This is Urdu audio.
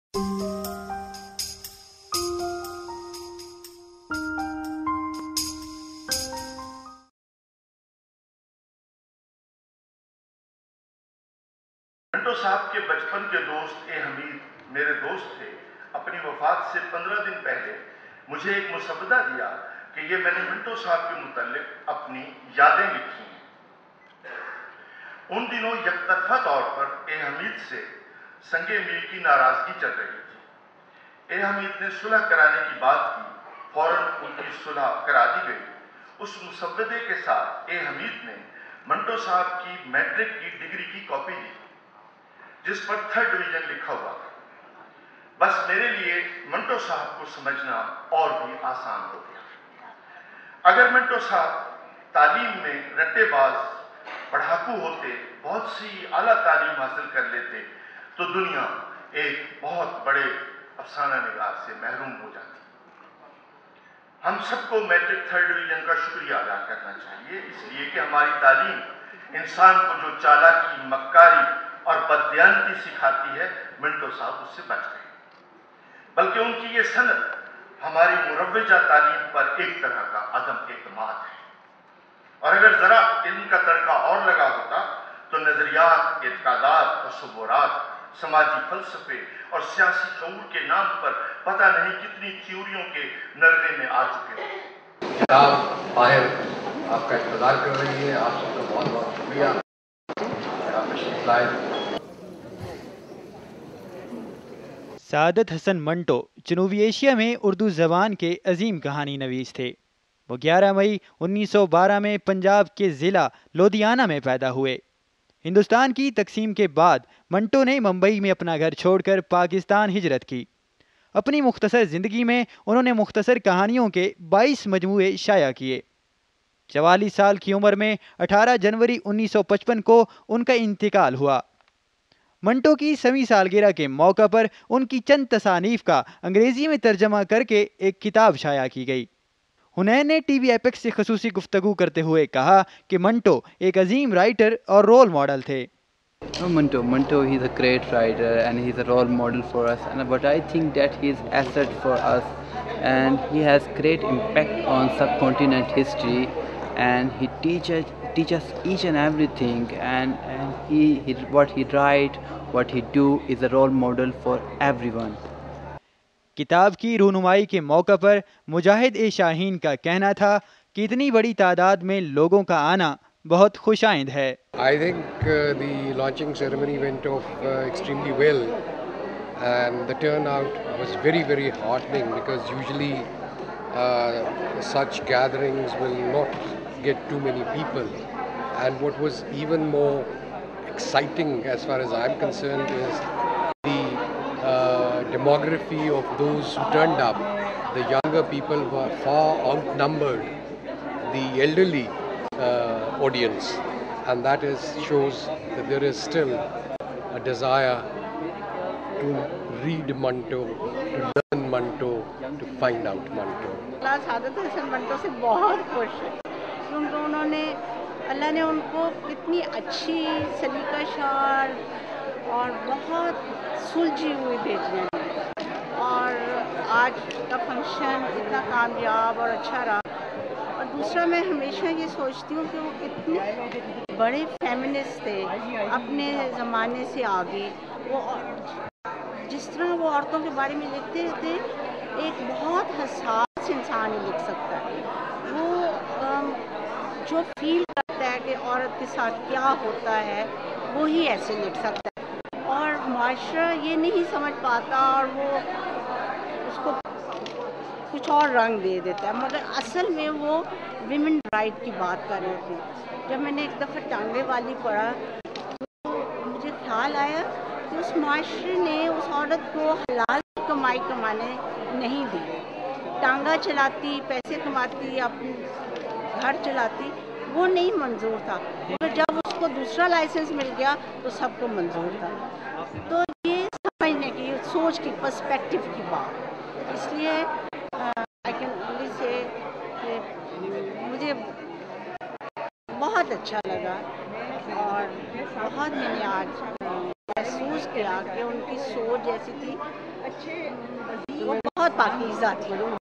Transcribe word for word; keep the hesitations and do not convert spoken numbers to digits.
منٹو صاحب کے بچپن کے دوست اے حمید میرے دوست تھے. اپنی وفات سے پندرہ دن پہلے مجھے ایک مسودہ دیا کہ یہ میں نے منٹو صاحب کے متعلق اپنی یادیں لکھی ہیں. ان دنوں یک طرفہ طور پر اے حمید سے سنگ میل کی ناراضگی چل رہی تھی. اے حمید نے صلح کرانے کی بات کی. فوراً ان کی صلح کرا دی گئی. اس مسودے کے ساتھ اے حمید نے منٹو صاحب کی میٹرک کی ڈگری کی کاپی دی جس پر تھرڈ ڈویژن لکھا ہوا تھا. بس میرے لیے منٹو صاحب کو سمجھنا اور بھی آسان ہو گیا. اگر منٹو صاحب تعلیم میں رٹے باز پڑھاکو ہوتے، بہت سی اعلیٰ تعلیم حاصل کر لیتے تو دنیا ایک بہت بڑے افسانہ نگار سے محروم ہو جاتی. ہم سب کو میٹرک تھرڈ ڈویژن کا شکریہ ادا کرنا چاہیے، اس لیے کہ ہماری تعلیم انسان کو جو چالاکی، مکاری اور بددیانتی سکھاتی ہے، منٹو صاحب اس سے بچ گئے. بلکہ ان کی یہ صنعت ہماری مروجہ تعلیم پر ایک طرح کا عدم اعتماد ہے. اور اگر ذرا علم کا تڑکا اور لگا ہوتا تو نظریات، اعتقادات، تصورات، سماجی فلسفے اور سیاسی شعور کے نام پر پتہ نہیں کتنی تھیوریوں کے نرغے میں آ چکے ہیں. کتاب باہر آپ کا انتظار کر رہی ہے. آپ سب کا بہت بہت شکریہ. آپ تشریف لائے. سعادت حسن منٹو جنوبی ایشیا میں اردو زبان کے عظیم کہانی نویس تھے. وہ گیارہ مئی انیس سو بارہ میں پنجاب کے ضلع لدھیانہ میں پیدا ہوئے. ہندوستان کی تقسیم کے بعد منٹو نے ممبئی میں اپنا گھر چھوڑ کر پاکستان ہجرت کی. اپنی مختصر زندگی میں انہوں نے مختصر کہانیوں کے بائیس مجموعے شائع کیے. چوالیس سال کی عمر میں اٹھارہ جنوری انیس سو پچپن کو ان کا انتقال ہوا. منٹو کی سویں سالگرہ کے موقع پر ان کی چند تصانیف کا انگریزی میں ترجمہ کر کے ایک کتاب شائع کی گئی. حنین نے ٹی وی ایپیکس سے خصوصی گفتگو کرتے ہوئے کہا کہ منٹو ایک عظیم رائٹر اور رول ماڈل تھے. No, Manto, Manto, he's a great writer and he's a role model for us. And but I think that he's asset for us, and he has great impact on subcontinent history, and he teaches teaches each and everything. And, and he, he what he write, what he do is a role model for everyone. کتاب کی رونمائی کے موقع پر مجاہد اے شاہین کا کہنا تھا کہ اتنی بڑی تعداد میں لوگوں کا آنا بہت خوش آئند ہے. I think uh, the launching ceremony went off uh, extremely well, and the turnout was very very heartening, because usually uh, such gatherings will not get too many people. And what was even more exciting as far as I'm concerned is the uh, demography of those who turned up. The younger people were far outnumbered the elderly uh, audience, and that is shows that there is still a desire to read Manto, to learn Manto, to find out Manto. اللہ سعادت حسن منٹو سے بہت خوش ہے کیونکہ انہوں نے اللہ نے ان کو کتنی اچھی سلیقہ شار اور بہت سلجھی ہوئی بھیجنے دی، اور آج کا فنکشن اتنا کامیاب اور اچھا رہا. اور دوسرا میں ہمیشہ یہ سوچتی ہوں کہ وہ کتنے بڑے فیمنسٹ تھے، اپنے زمانے سے آگے. وہ جس طرح وہ عورتوں کے بارے میں لکھتے تھے، ایک بہت حساس انسان ہی لکھ سکتا ہے. وہ جو فیل کرتا ہے کہ عورت کے ساتھ کیا ہوتا ہے وہی ایسے لکھ سکتا ہے، اور معاشرہ یہ نہیں سمجھ پاتا اور وہ اس کو کچھ اور رنگ دے دیتا ہے. مگر اصل میں وہ ویمن رائٹ کی بات کر رہے تھے. جب میں نے ایک دفعہ ٹانگے والی پڑھا تو مجھے خیال آیا کہ اس معاشرے نے اس عورت کو حلال کمائی کمانے نہیں دی. ٹانگا چلاتی، پیسے کماتی، اپنے گھر چلاتی، وہ نہیں منظور تھا. مگر جب اس کو دوسرا لائسنس مل گیا تو سب کو منظور تھا. تو یہ سمجھنے کی، سوچ کی، پرسپیکٹیو کی بات. اس لیے آئی کین اونلی سے کہ مجھے بہت اچھا لگا، اور بہت میں نے آج محسوس کیا کہ ان کی سوچ جیسی تھی वो बहुत पाकीज़ा थी।